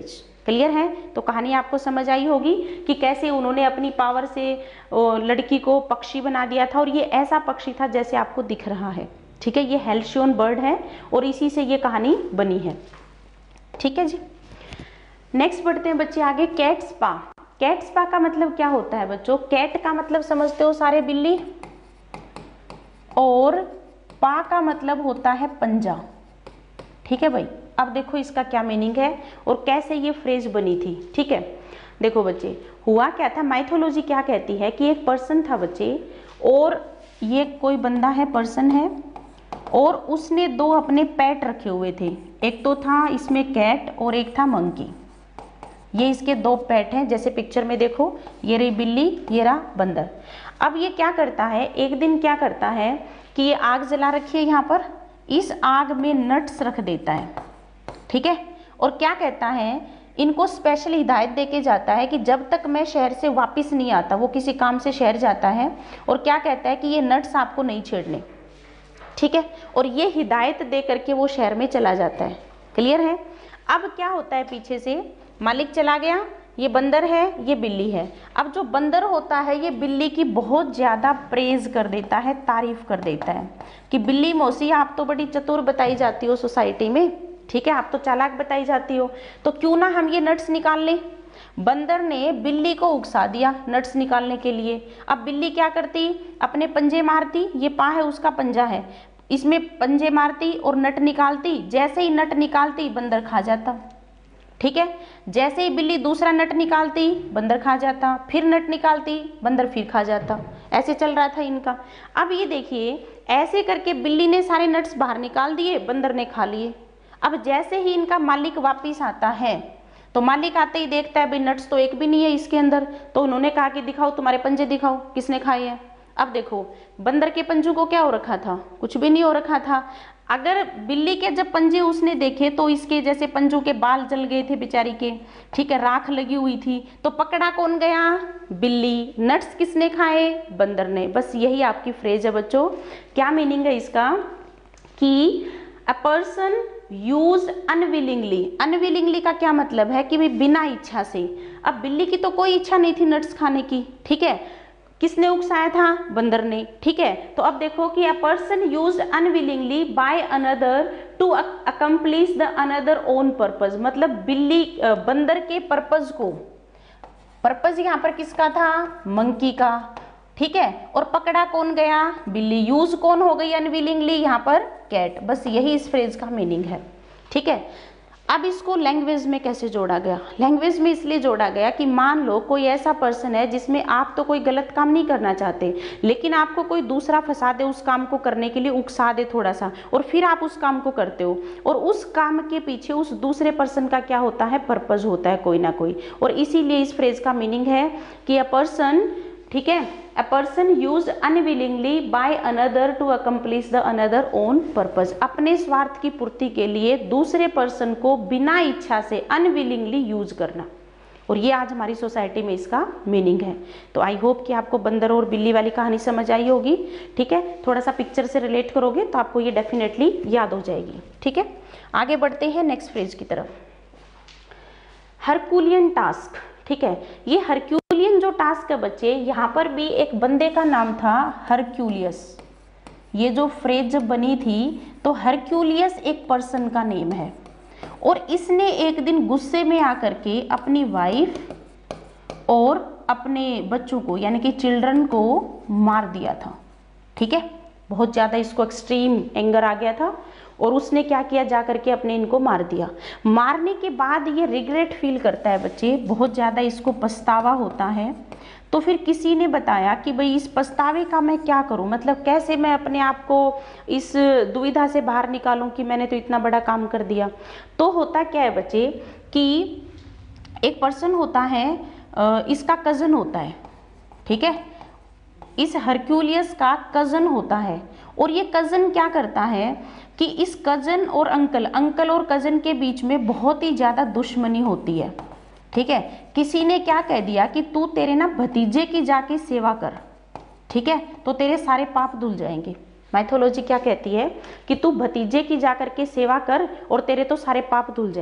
क्लियर है? तो कहानी आपको समझ आई होगी कि कैसे उन्होंने अपनी पावर से लड़की को पक्षी बना दिया था, और ये ऐसा पक्षी था जैसे आपको दिख रहा है। ठीक है, ये हेल्सियन बर्ड है और इसी से ये कहानी बनी है। ठीक है जी, नेक्स्ट बढ़ते हैं बच्चे आगे। Cat spa. कैट स्पा का मतलब क्या होता है बच्चों? कैट का मतलब समझते हो सारे बिल्ली, और पा का मतलब होता है पंजा। ठीक है भाई, अब देखो इसका क्या मीनिंग है और कैसे ये फ्रेज बनी थी। ठीक है, देखो बच्चे, हुआ क्या था, माइथोलॉजी क्या कहती है कि एक पर्सन था बच्चे, और ये कोई बंदा है, पर्सन है, और उसने दो अपने पेट रखे हुए थे। एक तो था इसमें कैट और एक था मंकी। ये इसके दो पेट हैं, जैसे पिक्चर में देखो, ये रही बिल्ली, ये रहा बंदर। अब ये क्या करता है, एक दिन क्या करता है कि ये आग जला रखी है यहाँ पर, इस आग में नट्स रख देता है। ठीक है, और क्या कहता है, इनको स्पेशल हिदायत देके जाता है कि जब तक मैं शहर से वापस नहीं आता, वो किसी काम से शहर जाता है, और क्या कहता है कि ये नट्स आपको नहीं छेड़ने। ठीक है, और ये हिदायत दे करके वो शहर में चला जाता है। क्लियर है? अब क्या होता है, पीछे से मालिक चला गया, ये बंदर है, ये बिल्ली है। अब जो बंदर होता है ये बिल्ली की बहुत ज़्यादा प्रेज कर देता है, तारीफ कर देता है कि बिल्ली मौसी आप तो बड़ी चतुर बताई जाती हो सोसाइटी में। ठीक है, आप तो चालाक बताई जाती हो, तो क्यों ना हम ये नट्स निकाल लें। बंदर ने बिल्ली को उकसा दिया नट्स निकालने के लिए। अब बिल्ली क्या करती, अपने पंजे मारती, ये पा है उसका पंजा है, इसमें पंजे मारती और नट निकालती। जैसे ही नट निकालती बंदर खा जाता। ठीक है, जैसे ही बिल्ली दूसरा नट निकालती बंदर खा जाता, फिर नट निकालती बंदर फिर खा जाता। ऐसे चल रहा था इनका। अब ये देखिए, ऐसे करके बिल्ली ने सारे नट्स बाहर निकाल दिए, बंदर ने खा लिए। अब जैसे ही इनका मालिक वापिस आता है, तो मालिक आते ही देखता है भाई नट्स तो एक भी नहीं है इसके अंदर। तो उन्होंने कहा कि दिखाओ तुम्हारे पंजे दिखाओ, किसने खाए हैं। अब देखो, बंदर के पंजों को क्या हो रखा था, कुछ भी नहीं हो रखा था। अगर बिल्ली के जब पंजे उसने देखे तो इसके जैसे पंजों के बाल जल गए थे बेचारी के। ठीक है, राख लगी हुई थी, तो पकड़ा कौन गया, बिल्ली। नट्स किसने खाए, बंदर ने। बस यही आपकी फ्रेज है बच्चों। क्या मीनिंग है इसका कि a person use unwillingly. Unwillingly का क्या मतलब है कि बिना इच्छा से। अब बिल्ली की तो कोई इच्छा नहीं थी नट्स खाने की। ठीक है, किसने उकसाया था, बंदर ने। ठीक है, तो अब देखो कि a person use unwillingly by another to accomplish the another own purpose. मतलब बिल्ली बंदर के पर्पज को, पर्पज यहाँ पर किसका था, मंकी का। ठीक है, और पकड़ा कौन गया, बिल्ली। यूज कौन हो गई अनविलिंगली, यहाँ पर कैट। बस यही इस फ्रेज का मीनिंग है। ठीक है, अब इसको लैंग्वेज में कैसे जोड़ा गया। लैंग्वेज में इसलिए जोड़ा गया कि मान लो कोई ऐसा पर्सन है जिसमें आप तो कोई गलत काम नहीं करना चाहते, लेकिन आपको कोई दूसरा फंसा दे उस काम को करने के लिए, उकसा दे थोड़ा सा, और फिर आप उस काम को करते हो, और उस काम के पीछे उस दूसरे पर्सन का क्या होता है, पर्पज होता है कोई ना कोई। और इसीलिए इस फ्रेज का मीनिंग है कि अ पर्सन, ठीक है, a person use unwillingly by another to accomplish the another own purpose. अपने स्वार्थ की पूर्ति के लिए दूसरे पर्सन को बिना इच्छा से अनविलिंगली यूज करना। और ये आज हमारी सोसाइटी में इसका मीनिंग है। तो आई होप कि आपको बंदर और बिल्ली वाली कहानी समझ आई होगी। ठीक है, थोड़ा सा पिक्चर से रिलेट करोगे तो आपको ये डेफिनेटली याद हो जाएगी। ठीक है, आगे बढ़ते हैं नेक्स्ट फ्रेज की तरफ। Herculean task. ठीक है, ये हरक्यूलियन जो टास्क है बच्चे, यहाँ पर भी एक बंदे का नाम था हरक्यूलियस। ये जो फ्रेज जब बनी थी तो हरक्यूलियस एक पर्सन का नेम है, और इसने एक दिन गुस्से में आकर के अपनी वाइफ और अपने बच्चों को यानी कि चिल्ड्रन को मार दिया था। ठीक है, बहुत ज़्यादा इसको एक्सट्रीम एंगर आ गया था, और उसने क्या किया, जा करके अपने इनको मार दिया। मारने के बाद ये रिग्रेट फील करता है बच्चे, बहुत ज़्यादा इसको पछतावा होता है। तो फिर किसी ने बताया कि भाई इस पछतावे का मैं क्या करूं, मतलब कैसे मैं अपने आप को इस दुविधा से बाहर निकालूं कि मैंने तो इतना बड़ा काम कर दिया। तो होता क्या है बच्चे कि एक पर्सन होता है, इसका कज़न होता है। ठीक है, इस हरक्यूलियस का कज़न होता है, और ये कज़न क्या करता है कि इस कज़न और अंकल अंकल और कज़न के बीच में बहुत ही ज़्यादा दुश्मनी होती है। ठीक है, किसी ने क्या कह दिया कि तू तेरे ना भतीजे की जाके सेवा कर, ठीक है, तो तेरे सारे पाप धुल जाएंगे। माइथोलॉजी क्या कहती है कि तू भतीजे की जाकर के सेवा कर और तेरे तो सारे पाप धुल जाएंगे।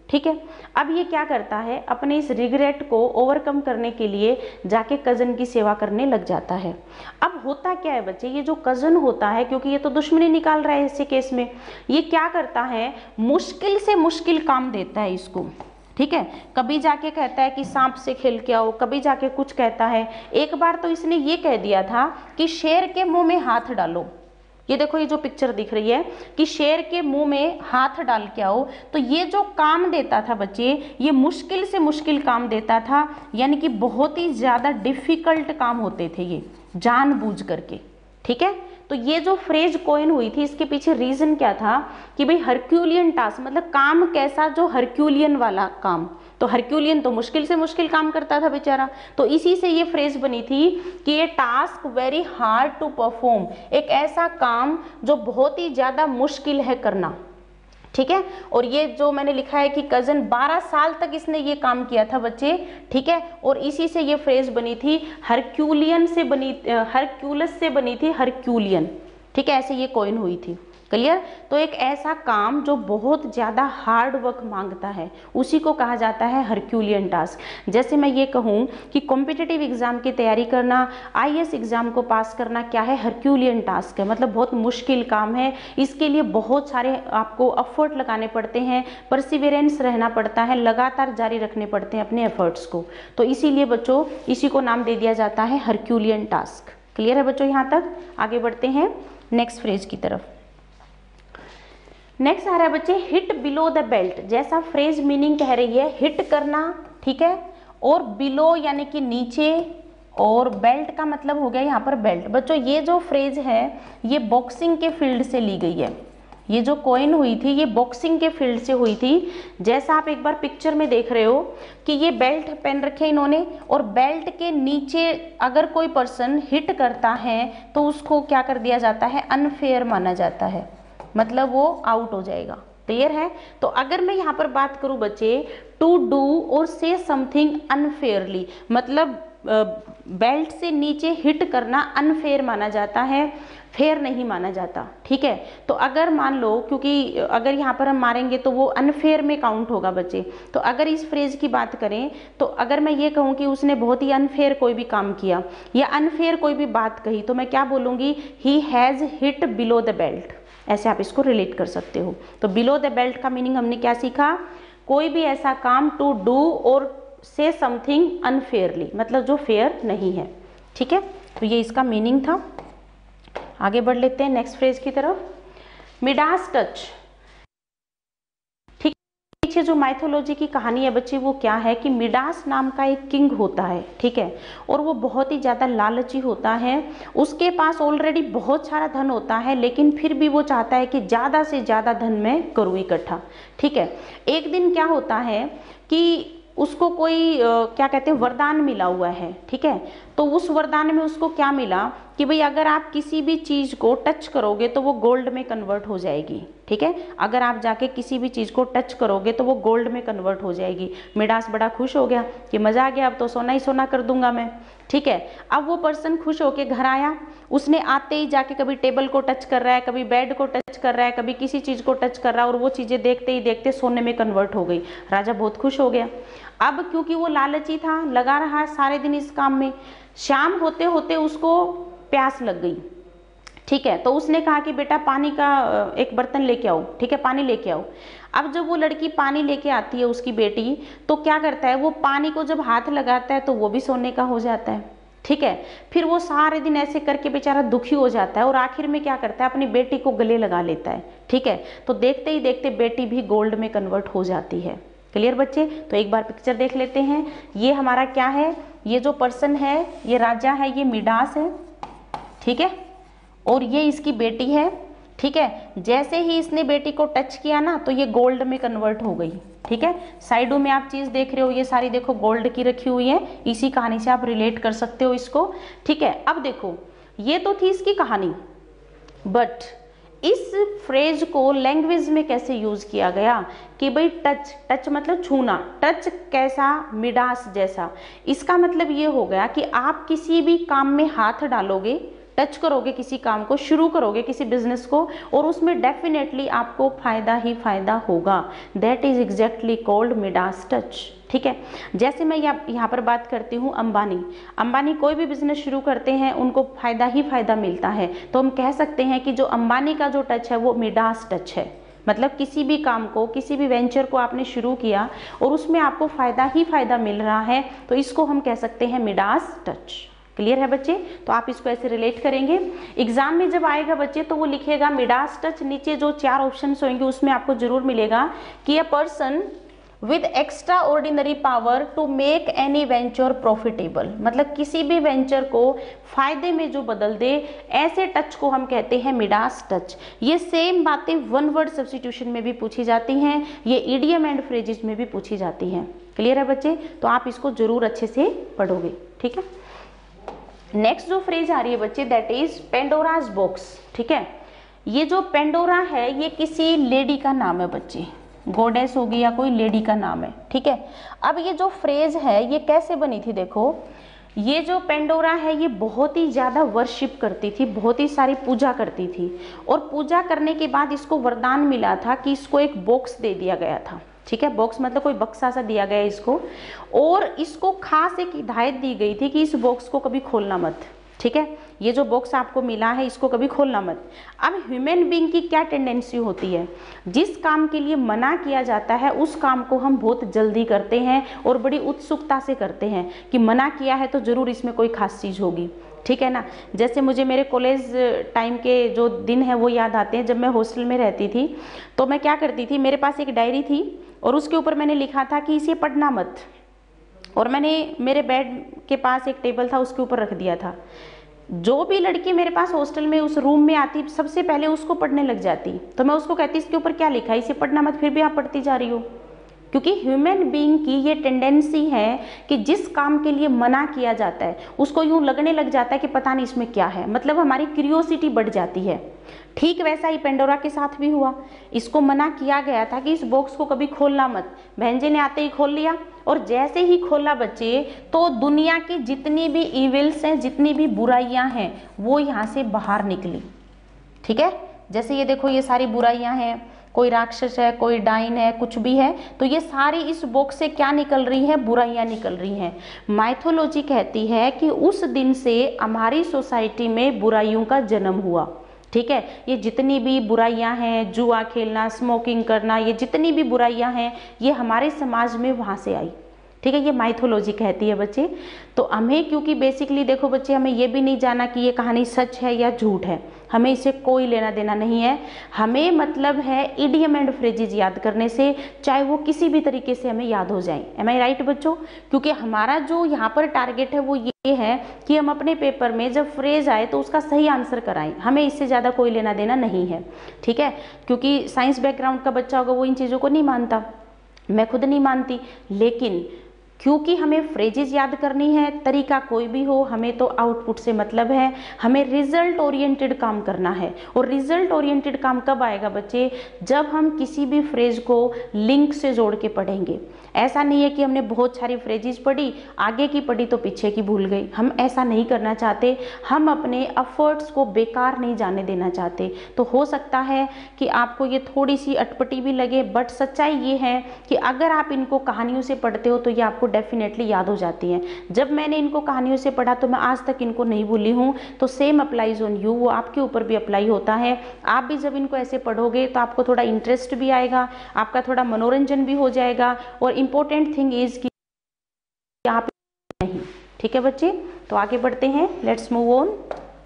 ठीक है। अब ये क्या करता है, अपने इस रिग्रेट को ओवरकम करने के लिए जाके कजन की सेवा करने लग जाता है। अब होता क्या है बच्चे, ये जो कजन होता है, क्योंकि ये तो दुश्मनी निकाल रहा है ऐसे केस में, ये क्या करता है, मुश्किल से मुश्किल काम देता है इसको, ठीक है। कभी जाके कहता है कि सांप से खेल के आओ, कभी जाके कुछ कहता है। एक बार तो इसने ये कह दिया था कि शेर के मुंह में हाथ डालो। ये देखो, ये जो पिक्चर दिख रही है कि शेर के मुंह में हाथ डाल के आओ। तो ये जो काम देता था बच्चे, ये मुश्किल से मुश्किल काम देता था, यानी कि बहुत ही ज्यादा डिफिकल्ट काम होते थे ये, जानबूझ करके, ठीक है। तो ये जो फ्रेज कॉइन हुई थी, इसके पीछे रीजन क्या था कि भाई हरक्यूलियन टास्क, मतलब काम कैसा, जो हरक्यूलियन वाला काम। तो हरक्यूलियन तो मुश्किल से मुश्किल काम करता था बेचारा, तो इसी से ये फ्रेज बनी थी कि ये task very hard to perform, एक ऐसा काम जो बहुत ही ज्यादा मुश्किल है करना, ठीक है। और ये जो मैंने लिखा है कि कजन बारह साल तक इसने ये काम किया था बच्चे, ठीक है। और इसी से ये फ्रेज बनी थी, हरक्यूलियन से बनी, हरक्यूलस से बनी थी हरक्यूलियन, ठीक है, ऐसे ये कॉइन हुई थी। क्लियर। तो एक ऐसा काम जो बहुत ज़्यादा हार्ड वर्क मांगता है, उसी को कहा जाता है हरक्यूलियन टास्क। जैसे मैं ये कहूँ कि कॉम्पिटिटिव एग्जाम की तैयारी करना, आईएएस एग्जाम को पास करना क्या है, हरक्यूलियन टास्क है, मतलब बहुत मुश्किल काम है। इसके लिए बहुत सारे आपको एफर्ट लगाने पड़ते हैं, परसिवियरेंस रहना पड़ता है, लगातार जारी रखने पड़ते हैं अपने एफर्ट्स को। तो इसीलिए बच्चों इसी को नाम दे दिया जाता है हरक्यूलियन टास्क। क्लियर है बच्चों यहाँ तक। आगे बढ़ते हैं नेक्स्ट फ्रेज की तरफ। नेक्स्ट आ रहा है बच्चे हिट बिलो द बेल्ट। जैसा फ्रेज मीनिंग कह रही है, हिट करना, ठीक है, और बिलो यानी कि नीचे, और बेल्ट का मतलब हो गया यहाँ पर बेल्ट। बच्चों ये जो फ्रेज है ये बॉक्सिंग के फील्ड से ली गई है। ये जो कॉइन हुई थी ये बॉक्सिंग के फील्ड से हुई थी। जैसा आप एक बार पिक्चर में देख रहे हो कि ये बेल्ट पहन रखे इन्होंने, और बेल्ट के नीचे अगर कोई पर्सन हिट करता है तो उसको क्या कर दिया जाता है, अनफेयर माना जाता है, मतलब वो आउट हो जाएगा। क्लियर है। तो अगर मैं यहाँ पर बात करूं बच्चे, टू डू और से समथिंग अनफेयरली, मतलब बेल्ट से नीचे हिट करना अनफेयर माना जाता है, फेयर नहीं माना जाता, ठीक है। तो अगर मान लो, क्योंकि अगर यहाँ पर हम मारेंगे तो वो अनफेयर में काउंट होगा बच्चे। तो अगर इस फ्रेज की बात करें तो अगर मैं ये कहूँ कि उसने बहुत ही अनफेयर कोई भी काम किया या अनफेयर कोई भी बात कही, तो मैं क्या बोलूँगी, he has hit below the belt. ऐसे आप इसको रिलेट कर सकते हो। तो बिलो द बेल्ट का मीनिंग हमने क्या सीखा, कोई भी ऐसा काम, टू डू और से समथिंग अनफेयरली, मतलब जो फेयर नहीं है, ठीक है। तो ये इसका मीनिंग था। आगे बढ़ लेते हैं नेक्स्ट फ्रेज की तरफ। मिडास टच, ठीक। पीछे जो माइथोलॉजी की कहानी है बच्चे वो क्या है कि मिडास नाम का एक किंग होता है, ठीक है, और वो बहुत ही ज्यादा लालची होता है। उसके पास ऑलरेडी बहुत सारा धन होता है, लेकिन फिर भी वो चाहता है कि ज्यादा से ज्यादा धन मैं करूँ इकट्ठा, ठीक है। एक दिन क्या होता है कि उसको कोई आ, क्या कहते हैं, वरदान मिला हुआ है, ठीक है। तो उस वरदान में उसको क्या मिला कि भाई अगर आप किसी भी चीज को टच करोगे तो वो गोल्ड में कन्वर्ट हो जाएगी, ठीक है। अगर आप जाके किसी भी चीज को टच करोगे तो वो गोल्ड में कन्वर्ट हो जाएगी। मिडास बड़ा खुश हो गया कि मजा आ गया, अब तो सोना ही सोना कर दूंगा मैं, ठीक है। अब वो पर्सन खुश होके घर आया, उसने आते ही जाके कभी टेबल को टच कर रहा है, कभी बेड को टच कर रहा है, कभी किसी चीज को टच कर रहा है, और वो चीजें देखते ही देखते सोने में कन्वर्ट हो गई। राजा बहुत खुश हो गया। अब क्योंकि वो लालची था, लगा रहा सारे दिन इस काम में, शाम होते होते उसको प्यास लग गई, ठीक है। तो उसने कहा कि बेटा पानी का एक बर्तन लेके आओ, ठीक है, पानी लेके आओ। अब जब वो लड़की पानी लेके आती है, उसकी बेटी, तो क्या करता है, वो पानी को जब हाथ लगाता है तो वो भी सोने का हो जाता है, ठीक है। फिर वो सारे दिन ऐसे करके बेचारा दुखी हो जाता है और आखिर में क्या करता है, अपनी बेटी को गले लगा लेता है, ठीक है। तो देखते ही देखते बेटी भी गोल्ड में कन्वर्ट हो जाती है। क्लियर बच्चे। तो एक बार पिक्चर देख लेते हैं। ये हमारा क्या है, ये जो पर्सन है, ये राजा है, ये मिडास है, ठीक है, और ये इसकी बेटी है, ठीक है। जैसे ही इसने बेटी को टच किया ना तो ये गोल्ड में कन्वर्ट हो गई, ठीक है। साइडों में आप चीज देख रहे हो, ये सारी देखो गोल्ड की रखी हुई है। इसी कहानी से आप रिलेट कर सकते हो इसको, ठीक है। अब देखो, ये तो थी इसकी कहानी, बट इस फ्रेज को लैंग्वेज में कैसे यूज किया गया कि भाई टच, टच मतलब छूना, टच कैसा, मिडास जैसा। इसका मतलब ये हो गया कि आप किसी भी काम में हाथ डालोगे, टच करोगे किसी काम को, शुरू करोगे किसी बिजनेस को, और उसमें डेफिनेटली आपको फायदा ही फायदा होगा। That is exactly called Midas touch. ठीक है, जैसे मैं यहाँ यहाँ पर बात करती हूँ अंबानी अंबानी कोई भी बिजनेस शुरू करते हैं उनको फायदा ही फायदा मिलता है, तो हम कह सकते हैं कि जो अंबानी का जो टच है वो मिडास टच है। मतलब किसी भी काम को, किसी भी वेंचर को आपने शुरू किया और उसमें आपको फायदा ही फायदा मिल रहा है, तो इसको हम कह सकते हैं मिडास टच। क्लियर है बच्चे? तो आप इसको ऐसे रिलेट करेंगे। एग्जाम में जब आएगा बच्चे तो वो लिखेगा मिडास टच, नीचे जो चार ऑप्शंस होंगे उसमें आपको जरूर मिलेगा कि a person with extraordinary power to make any venture profitable. मतलब किसी भी वेंचर को फायदे में जो बदल दे, ऐसे टच को हम कहते हैं मिडास टच। ये सेम बातें वन वर्ड सब्स्टिट्यूशन में भी पूछी जाती हैं, ये इडियम एंड फ्रेजेस में भी पूछी जाती हैं। क्लियर है बच्चे? तो आप इसको जरूर अच्छे से पढ़ोगे। ठीक है, नेक्स्ट जो फ्रेज आ रही है बच्चे दैट इज पेंडोराज बॉक्स। ठीक है, ये जो पेंडोरा है ये किसी लेडी का नाम है बच्चे, गॉडेस होगी या कोई लेडी का नाम है। ठीक है, अब ये जो फ्रेज है ये कैसे बनी थी? देखो, ये जो पेंडोरा है ये बहुत ही ज्यादा वर्शिप करती थी, बहुत ही सारी पूजा करती थी, और पूजा करने के बाद इसको वरदान मिला था कि इसको एक बॉक्स दे दिया गया था। ठीक है, बॉक्स मतलब कोई बक्सा सा दिया गया इसको, और इसको खास एक हिदायत दी गई थी कि इस बॉक्स को कभी खोलना मत। ठीक है, ये जो बॉक्स आपको मिला है इसको कभी खोलना मत। अब ह्यूमन बीइंग की क्या टेंडेंसी होती है, जिस काम के लिए मना किया जाता है उस काम को हम बहुत जल्दी करते हैं और बड़ी उत्सुकता से करते हैं कि मना किया है तो जरूर इसमें कोई खास चीज होगी। ठीक है ना, जैसे मुझे मेरे कॉलेज टाइम के जो दिन है वो याद आते हैं। जब मैं हॉस्टल में रहती थी तो मैं क्या करती थी, मेरे पास एक डायरी थी और उसके ऊपर मैंने लिखा था कि इसे पढ़ना मत, और मैंने मेरे बेड के पास एक टेबल था उसके ऊपर रख दिया था। जो भी लड़की मेरे पास हॉस्टल में उस रूम में आती सबसे पहले उसको पढ़ने लग जाती, तो मैं उसको कहती इसके ऊपर क्या लिखा है, इसे पढ़ना मत, फिर भी आप पढ़ती जा रही हो। क्योंकि ह्यूमन बीइंग की ये टेंडेंसी है कि जिस काम के लिए मना किया जाता है उसको यूं लगने लग जाता है कि पता नहीं इसमें क्या है, मतलब हमारी क्यूरियोसिटी बढ़ जाती है। ठीक वैसा ही पेंडोरा के साथ भी हुआ। इसको मना किया गया था कि इस बॉक्स को कभी खोलना मत, बहन जी ने आते ही खोल लिया, और जैसे ही खोला बच्चे तो दुनिया की जितनी भी इविल्स हैं, जितनी भी बुराइयां हैं वो यहाँ से बाहर निकली। ठीक है, जैसे ये देखो ये सारी बुराइयां हैं, कोई राक्षस है, कोई डाइन है, कुछ भी है, तो ये सारी इस बॉक्स से क्या निकल रही है, बुराइयां निकल रही हैं। माइथोलॉजी कहती है कि उस दिन से हमारी सोसाइटी में बुराइयों का जन्म हुआ। ठीक है, ये जितनी भी बुराइयां हैं, जुआ खेलना, स्मोकिंग करना, ये जितनी भी बुराइयां हैं ये हमारे समाज में वहां से आई। ठीक है, ये माइथोलॉजी कहती है बच्चे। तो हमें, क्योंकि बेसिकली देखो बच्चे, हमें ये भी नहीं जाना कि ये कहानी सच है या झूठ है, हमें इससे कोई लेना देना नहीं है। हमें मतलब है इडियम एंड फ्रेजेज याद करने से, चाहे वो किसी भी तरीके से हमें याद हो जाए। एम आई राइट बच्चों? क्योंकि हमारा जो यहाँ पर टारगेट है वो ये है कि हम अपने पेपर में जब फ्रेज आए तो उसका सही आंसर कराएं, हमें इससे ज़्यादा कोई लेना देना नहीं है। ठीक है, क्योंकि साइंस बैकग्राउंड का बच्चा होगा वो इन चीज़ों को नहीं मानता, मैं खुद नहीं मानती, लेकिन क्योंकि हमें फ्रेजेस याद करनी है, तरीका कोई भी हो, हमें तो आउटपुट से मतलब है, हमें रिजल्ट ओरिएंटेड काम करना है। और रिजल्ट ओरिएंटेड काम कब आएगा बच्चे? जब हम किसी भी फ्रेज को लिंक से जोड़ के पढ़ेंगे। ऐसा नहीं है कि हमने बहुत सारी फ्रेजेस पढ़ी, आगे की पढ़ी तो पीछे की भूल गई, हम ऐसा नहीं करना चाहते। हम अपने एफर्ट्स को बेकार नहीं जाने देना चाहते। तो हो सकता है कि आपको ये थोड़ी सी अटपटी भी लगे, बट सच्चाई ये है कि अगर आप इनको कहानियों से पढ़ते हो तो ये आपको डेफिनेटली याद हो जाती हैं। जब मैंने इनको कहानियों से पढ़ा तो मैं आज तक इनको नहीं भूली हूँ। तो सेम अप्लाइज ऑन यू, वो आपके ऊपर भी अप्लाई होता है। आप भी जब इनको ऐसे पढ़ोगे तो आपको थोड़ा इंटरेस्ट भी आएगा, आपका थोड़ा मनोरंजन भी हो जाएगा, और इम्पोर्टेंट थिंग इज कि आप नहीं। ठीक है बच्चे, तो आगे बढ़ते हैं, let's move on.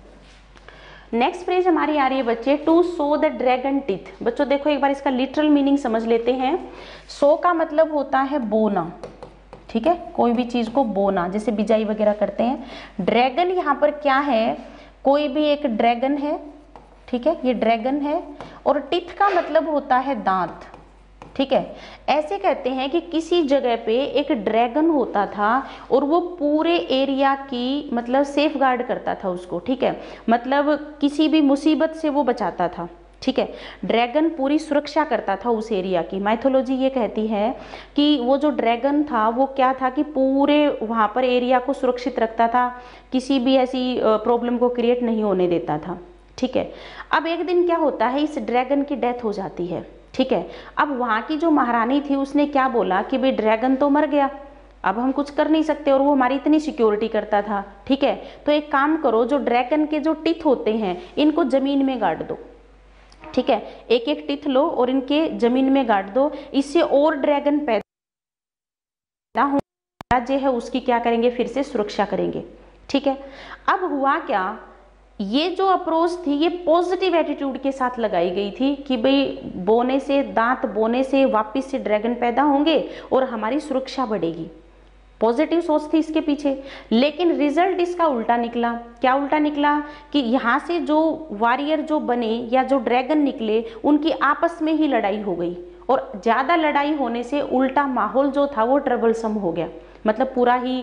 Next phrase हमारी आ रही है बच्चे, to sow the dragon teeth. बच्चों देखो एक बार इसका लिटरल मीनिंग समझ लेते हैं। सो का मतलब होता है बोना। ठीक है, कोई भी चीज को बोना, जैसे बिजाई वगैरह करते हैं। ड्रैगन यहाँ पर क्या है, कोई भी एक ड्रैगन है। ठीक है, ये ड्रैगन है, और टिथ का मतलब होता है दांत। ठीक है, ऐसे कहते हैं कि किसी जगह पे एक ड्रैगन होता था और वो पूरे एरिया की मतलब सेफ गार्ड करता था उसको। ठीक है, मतलब किसी भी मुसीबत से वो बचाता था। ठीक है। ड्रैगन पूरी सुरक्षा करता था उस एरिया की। माइथोलॉजी ये कहती है कि वो जो ड्रैगन था वो क्या था कि पूरे वहाँ पर एरिया को सुरक्षित रखता था, किसी भी ऐसी प्रॉब्लम को क्रिएट नहीं होने देता था, ठीक है। अब एक दिन क्या होता है, इस ड्रैगन की डेथ हो जाती है, ठीक है। अब वहाँ की जो महारानी थी उसने क्या बोला कि भाई ड्रैगन तो मर गया, अब हम कुछ कर नहीं सकते, और वो हमारी इतनी सिक्योरिटी करता था, ठीक है। तो एक काम करो, जो ड्रैगन के जो टीथ होते हैं इनको जमीन में गाड़ दो, ठीक है। एक एक टीथ लो और इनके जमीन में गाड़ दो, इससे और ड्रैगन पैदा हो, जो है उसकी क्या करेंगे, फिर से सुरक्षा करेंगे, ठीक है। अब हुआ क्या, ये जो अप्रोच थी ये पॉजिटिव एटीट्यूड के साथ लगाई गई थी कि भाई बोने से, दांत बोने से वापस से ड्रैगन पैदा होंगे और हमारी सुरक्षा बढ़ेगी। पॉजिटिव सोच थी इसके पीछे। लेकिन रिजल्ट इसका उल्टा निकला। क्या उल्टा निकला कि यहाँ से जो वॉरियर जो बने या जो ड्रैगन निकले उनकी आपस में ही लड़ाई हो गई, और ज़्यादा लड़ाई होने से उल्टा माहौल जो था वो ट्रबलसम हो गया, मतलब पूरा ही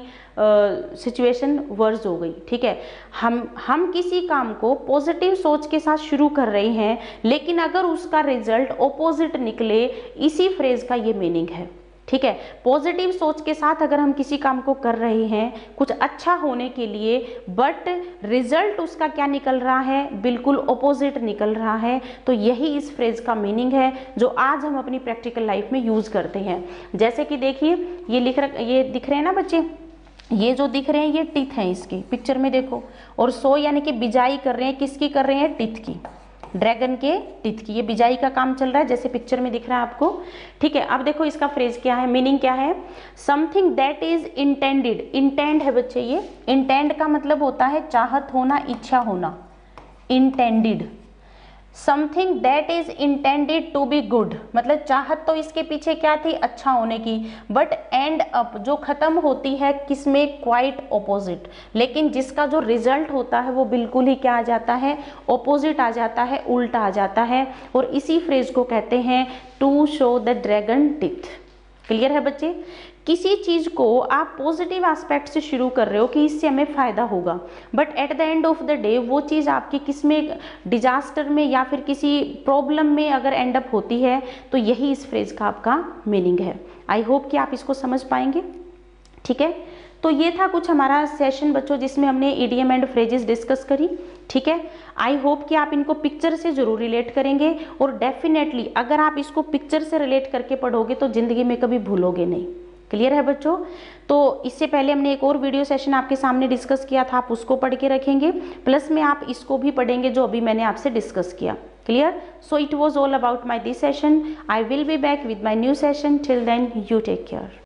सिचुएशन वर्स हो गई, ठीक है। हम हम किसी काम को पॉजिटिव सोच के साथ शुरू कर रहे हैं, लेकिन अगर उसका रिजल्ट ऑपोजिट निकले, इसी फ्रेज का ये मीनिंग है, ठीक है। पॉजिटिव सोच के साथ अगर हम किसी काम को कर रहे हैं कुछ अच्छा होने के लिए, बट रिजल्ट उसका क्या निकल रहा है, बिल्कुल ऑपोजिट निकल रहा है, तो यही इस फ्रेज का मीनिंग है जो आज हम अपनी प्रैक्टिकल लाइफ में यूज करते हैं। जैसे कि देखिए ये लिख रख ये दिख रहे हैं ना बच्चे, ये जो दिख रहे हैं ये टीथ हैं इसकी, पिक्चर में देखो, और सो यानी कि बिजाई कर रहे हैं, किसकी कर रहे हैं, टीथ की, ड्रैगन के टीथ की, ये बिजाई का काम चल रहा है जैसे पिक्चर में दिख रहा है आपको, ठीक है। अब देखो इसका फ्रेज क्या है, मीनिंग क्या है, something that is intended, intend है बच्चे, ये इंटेंड का मतलब होता है चाहत होना, इच्छा होना, intended. Something that is intended to be good, मतलब चाहत तो इसके पीछे क्या थी, अच्छा होने की, बट एंड अप जो खत्म होती है किसमें, क्वाइट ऑपोजिट, लेकिन जिसका जो रिजल्ट होता है वो बिल्कुल ही क्या आ जाता है, ऑपोजिट आ जाता है, उल्टा आ जाता है, और इसी फ्रेज को कहते हैं to show the dragon teeth. Clear है बच्चे। किसी चीज को आप पॉजिटिव एस्पेक्ट से शुरू कर रहे हो कि इससे हमें फायदा होगा, but at the end of the day वो चीज आपकी किस में, डिजास्टर में या फिर किसी प्रॉब्लम में अगर एंड अप होती है, तो यही इस फ्रेज का आपका मीनिंग है। आई होप कि आप इसको समझ पाएंगे, ठीक है। तो ये था कुछ हमारा सेशन बच्चों जिसमें हमने इडियम एंड फ्रेजेस डिस्कस करी, ठीक है। आई होप कि आप इनको पिक्चर से जरूर रिलेट करेंगे, और डेफिनेटली अगर आप इसको पिक्चर से रिलेट करके पढ़ोगे तो जिंदगी में कभी भूलोगे नहीं। क्लियर है बच्चों। तो इससे पहले हमने एक और वीडियो सेशन आपके सामने डिस्कस किया था, आप उसको पढ़ के रखेंगे, प्लस में आप इसको भी पढ़ेंगे जो अभी मैंने आपसे डिस्कस किया। Clear. So it was all about my this session. I will be back with my new session. Till then you take care.